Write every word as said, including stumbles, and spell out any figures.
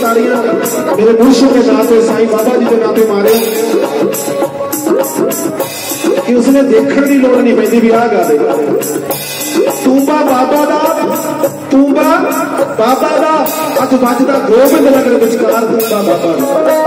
तालियां मेरे मुर्शिद के नाते साईं बाबा जी के नाते मारे कि उसने देखने की लोड़ नहीं पैंदी भी आ गा दे तूंबा बाबा दा तूंबा बाबा दा अज बजदा गोबिंद नगर विचकार तूंबा बाबा दा